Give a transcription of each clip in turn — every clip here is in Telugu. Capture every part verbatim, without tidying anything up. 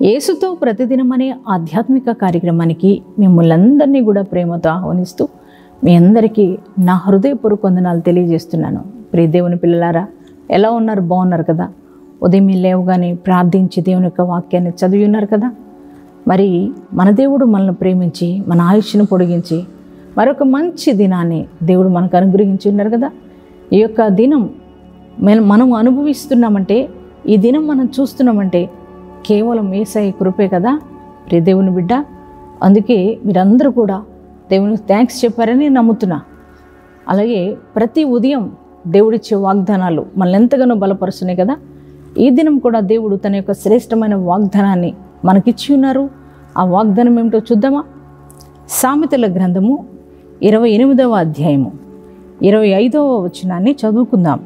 యేసుతో ప్రతిదినం అనే ఆధ్యాత్మిక కార్యక్రమానికి మిమ్మల్ని అందరినీ కూడా ప్రేమతో ఆహ్వానిస్తూ మీ అందరికీ నా హృదయపూర్వక వందనాలు తెలియజేస్తున్నాను. ప్రియ దేవుని పిల్లలారా, ఎలా ఉన్నారు? బాగున్నారు కదా? ఉదయం లేవగానే ప్రార్థించి దేవుని యొక్క వాక్యాన్ని చదివి ఉన్నారు కదా? మరి మన దేవుడు మనల్ని ప్రేమించి మన ఆయుష్ను పొడిగించి మరొక మంచి దినాన్ని దేవుడు మనకు అనుగ్రహించి ఉన్నారు కదా. ఈ యొక్క దినం మనం అనుభవిస్తున్నామంటే, ఈ దినం మనం చూస్తున్నామంటే కేవలం యేసయ్య కృపే కదా ప్రియ దేవుని బిడ్డ. అందుకే మీరందరూ కూడా దేవునికి థ్యాంక్స్ చెప్పారని నమ్ముతున్నా. అలాగే ప్రతి ఉదయం దేవుడిచ్చే వాగ్దానాలు మనల్ని ఎంతగానో బలపరుస్తున్నాయి కదా. ఈ దినం కూడా దేవుడు తన యొక్క శ్రేష్టమైన వాగ్దానాన్ని మనకిచ్చి ఉన్నారు. ఆ వాగ్దానం ఏమిటో చూద్దామా? సామెతల గ్రంథము ఇరవై ఎనిమిదవ అధ్యాయము ఇరవై ఐదవ వచనాన్ని చదువుకుందాం.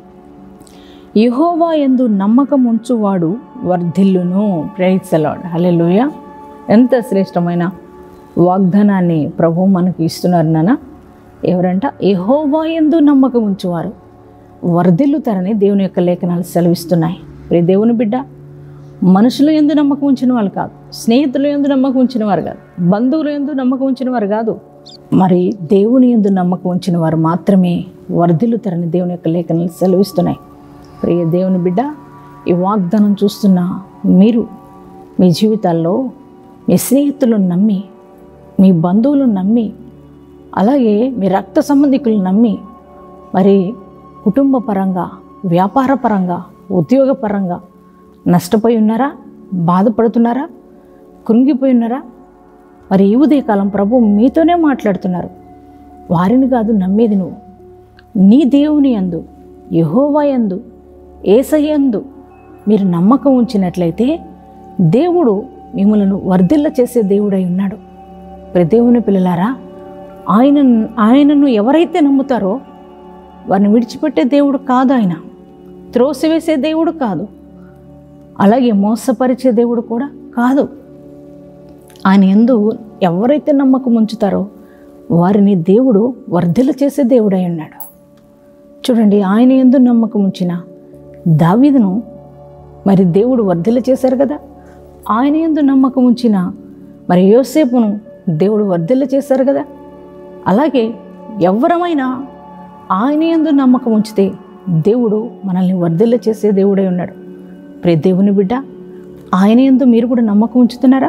యెహోవా యందు నమ్మకం ఉంచువాడు వర్ధిల్లును. Praise the lord. హల్లెలూయా. ఎంత శ్రేష్టమైన వాగ్దానాన్ని ప్రభువు మనకి ఇస్తున్నారు నాన్న. ఎవరంట? యెహోవా యందు నమ్మకం ఉంచువారు వర్ధిల్లుతారని దేవుని యొక్క లేఖనాలు సెలవిస్తున్నాయి. ప్రియ దేవుని బిడ్డ, మనుషులు యందు నమ్మకం ఉంచిన వాళ్ళు కాదు, స్నేహితులు యందు నమ్మకం ఉంచిన వారు కాదు, బంధువులు యందు నమ్మకం ఉంచిన వారు కాదు, మరి దేవుని యందు నమ్మకం ఉంచిన వారు మాత్రమే వర్ధిల్లుతారని దేవుని యొక్క లేఖనాలు సెలవిస్తున్నాయి. ప్రియ దేవుని బిడ్డ, ఈ వాగ్దానం చూస్తున్న మీరు మీ జీవితాల్లో మీ స్నేహితులను నమ్మి, మీ బంధువులను నమ్మి, అలాగే మీ రక్త సంబంధికులను నమ్మి, మరి కుటుంబ పరంగా, వ్యాపార పరంగా, ఉద్యోగపరంగా నష్టపోయి ఉన్నారా? బాధపడుతున్నారా? కృంగిపోయి ఉన్నారా? మరి ఈ ఉదయకాలం ప్రభు మీతోనే మాట్లాడుతున్నారు. వారిని కాదు నమ్మేది నువ్వు. నీ దేవుని యందు, యెహోవా యందు, యేసయ్య యందు మీరు నమ్మకం ఉంచినట్లయితే దేవుడు మిమ్మల్ని వర్ధిల్ల చేసే దేవుడై ఉన్నాడు. ప్రతి దేవుని పిల్లలారా, ఆయన ఆయనను ఎవరైతే నమ్ముతారో వారిని విడిచిపెట్టే దేవుడు కాదు. ఆయన త్రోసివేసే దేవుడు కాదు, అలాగే మోసపరిచే దేవుడు కూడా కాదు. ఆయన యందు ఎవరైతే నమ్మకం ఉంచుతారో వారిని దేవుడు వర్ధిల్ల చేసే దేవుడై ఉన్నాడు. చూడండి, ఆయన యందు నమ్మకం ఉంచిన దావీదును మరి దేవుడు వర్ధిల్ల చేశారు కదా. ఆయన యందు నమ్మకం ఉంచిన మరి యోసేపును దేవుడు వర్ధిల్ల చేశారు కదా. అలాగే ఎవరమైనా ఆయన యందు నమ్మకం ఉంచితే దేవుడు మనల్ని వర్ధిల్ల చేసే దేవుడై ఉన్నాడు. ప్రియ దేవుని బిడ్డ, ఆయన యందు మీరు కూడా నమ్మకం ఉంచుతున్నారా?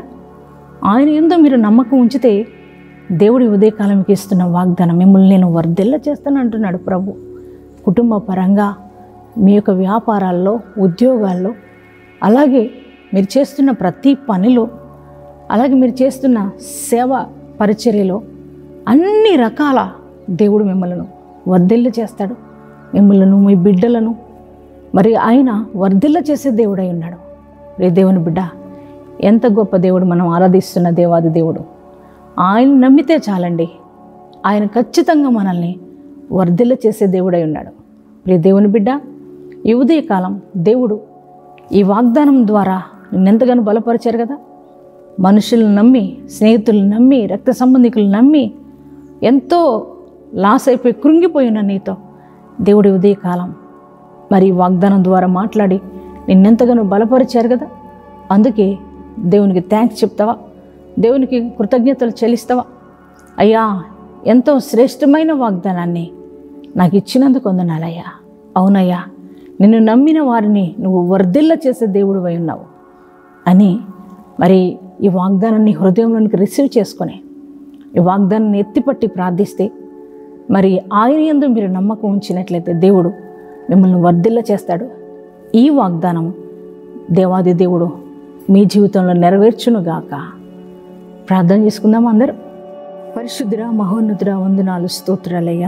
ఆయన యందు మీరు నమ్మకం ఉంచితే దేవుడి ఉదయకాలంకి ఇస్తున్న వాగ్దానం, మిమ్మల్ని నేను వర్ధిల్ల చేస్తాను అంటున్నాడు ప్రభు. కుటుంబ పరంగా, మీ యొక్క వ్యాపారాల్లో, ఉద్యోగాల్లో, అలాగే మీరు చేస్తున్న ప్రతి పనిలో, అలాగే మీరు చేస్తున్న సేవ పరిచర్యలో అన్ని రకాల దేవుడు మిమ్మల్ని వర్ధిల్ల చేస్తాడు. మిమ్మల్ని, మీ బిడ్డలను మరి ఆయన వర్ధిల్ల చేసే దేవుడై ఉన్నాడు. రే దేవుని బిడ్డ, ఎంత గొప్ప దేవుడు మనం ఆరాధిస్తున్న దేవాది దేవుడు. ఆయన నమ్మితే చాలండి, ఆయన ఖచ్చితంగా మనల్ని వర్ధిల్ల చేసే దేవుడై ఉన్నాడు. ప్రియ దేవుని బిడ్డ, ఈ ఉదయకాలం దేవుడు ఈ వాగ్దానం ద్వారా నిన్నెంతగానో బలపరిచారు కదా. మనుషులను నమ్మి, స్నేహితులను నమ్మి, రక్త సంబంధికులను నమ్మి ఎంతో లాస్ అయిపోయి కృంగిపోయిన నీతో దేవుడి ఉదయకాలం మరి వాగ్దానం ద్వారా మాట్లాడి నిన్నెంతగానో బలపరిచారు కదా. అందుకే దేవునికి థ్యాంక్స్ చెప్తావా? దేవునికి కృతజ్ఞతలు చెల్లిస్తావా? అయ్యా, ఎంతో శ్రేష్టమైన వాగ్దానాన్ని నాకు ఇచ్చినందుకు వందనాలయ్యా. అవునయ్యా, నిన్ను నమ్మిన వారిని నువ్వు వర్ధిల్ల చేసే దేవుడు అయి ఉన్నావు అని మరి ఈ వాగ్దానాన్ని హృదయంలోనికి రిసీవ్ చేసుకొని ఈ వాగ్దానాన్ని ఎత్తిపట్టి ప్రార్థిస్తే, మరి ఆయన యందు మీరు నమ్మకం ఉంచినట్లయితే దేవుడు మిమ్మల్ని వర్ధిల్ల చేస్తాడు. ఈ వాగ్దానం దేవాది దేవుడు మీ జీవితంలో నెరవేర్చునుగాక. ప్రార్థన చేసుకుందాం అందరూ. పరిశుద్ధుడా, మహోన్నతుడా, వందనాలు, స్తోత్రాలయ్యా.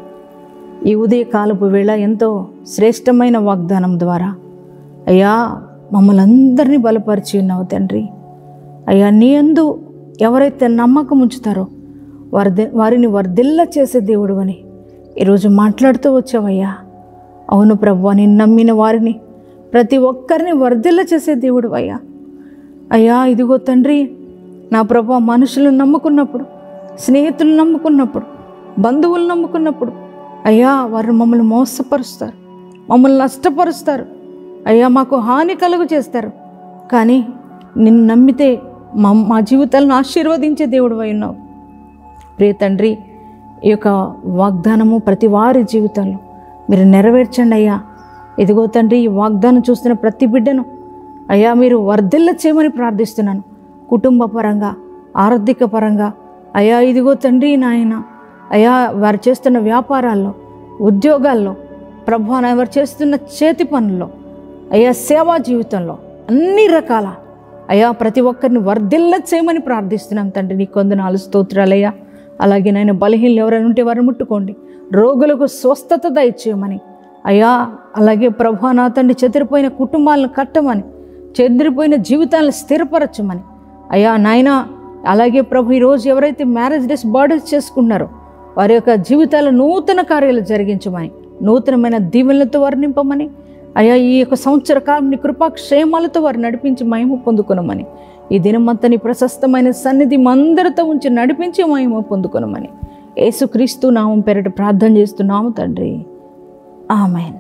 ఈ ఉదయకాలపు వేళ ఎంతో శ్రేష్టమైన వాగ్దానం ద్వారా అయ్యా మమ్మల్ని అందరినీ బలపరిచి ఉన్నావు తండ్రి. అయ్యా, నీ యందు ఎవరైతే నమ్మకం ఉంచుతారో వారి వారిని వర్ధిల్ల చేసే దేవుడు అని ఈరోజు మాట్లాడుతూ వచ్చావయ్యా. అవును ప్రభువా, నేను నమ్మిన వారిని ప్రతి ఒక్కరిని వర్ధిల్ల చేసే దేవుడు అయ్యా. అయ్యా, ఇదిగో తండ్రి, నా ప్రభువా, మనుషులను నమ్ముకున్నప్పుడు, స్నేహితులు నమ్ముకున్నప్పుడు, బంధువులు నమ్ముకున్నప్పుడు అయ్యా వారు మమ్మల్ని మోసపరుస్తారు, మమ్మల్ని నష్టపరుస్తారు, అయ్యా మాకు హాని కలుగు చేస్తారు. కానీ నిన్ను నమ్మితే మా మా జీవితాలను ఆశీర్వదించే దేవుడు అయి ఉన్నావు. ప్రియ తండ్రి, ఈ యొక్క వాగ్దానము ప్రతి వారి జీవితంలో మీరు నెరవేర్చండి అయ్యా. ఇదిగో తండ్రి, ఈ వాగ్దానం చూస్తున్న ప్రతి బిడ్డను అయ్యా మీరు వర్ధిల్ల చేయమని ప్రార్థిస్తున్నాను. కుటుంబ పరంగా, ఆర్థిక పరంగా అయ్యా ఇదిగో తండ్రి నాయన, అయ్యా వారు చేస్తున్న వ్యాపారాల్లో, ఉద్యోగాల్లో, ప్రభువా వారు చేస్తున్న చేతి పనుల్లో, అయ్యా సేవా జీవితంలో అన్ని రకాల అయ్యా ప్రతి ఒక్కరిని వర్ధిల్ల చేయమని ప్రార్థిస్తున్నాం తండ్రి. నీ కొందనాలు స్తోత్రాలయ్యా. అలాగే నాయన బలహీనలు ఎవరైనా ఉంటే వారిని ముట్టుకోండి, రోగులకు స్వస్థత దయచేయమని అయ్యా. అలాగే ప్రభువా నా తండ్రి చెదిరిపోయిన కుటుంబాలను కట్టమని, చెదిరిపోయిన జీవితాలను స్థిరపరచమని అయ్యా నాయన. అలాగే ప్రభు ఈరోజు ఎవరైతే మ్యారేజ్ డేస్ బర్త్డేస్ చేసుకున్నారో వారి యొక్క జీవితాల నూతన కార్యాలు జరిగించమని, నూతనమైన దీవెనలతో వర్ణింపమని అయ్యా. ఈ యొక్క సంవత్సర కాలం నీ కృపాక్షేమాలతో వారు నడిపించి మహిమ పొందుకునమని, ఈ దినమంతా నీ ప్రశస్తమైన సన్నిధి మందరితో ఉంచి నడిపించి మహిమ పొందుకునమని యేసుక్రీస్తు నామం పేరిట ప్రార్థన చేస్తున్నాము తండ్రి. ఆమేన్.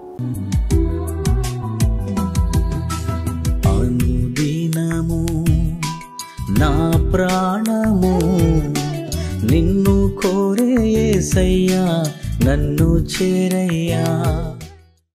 అనుదినము నా ప్రాణము నిన్ను కోరే యేసయ్యా, నన్ను చేరయ్యా.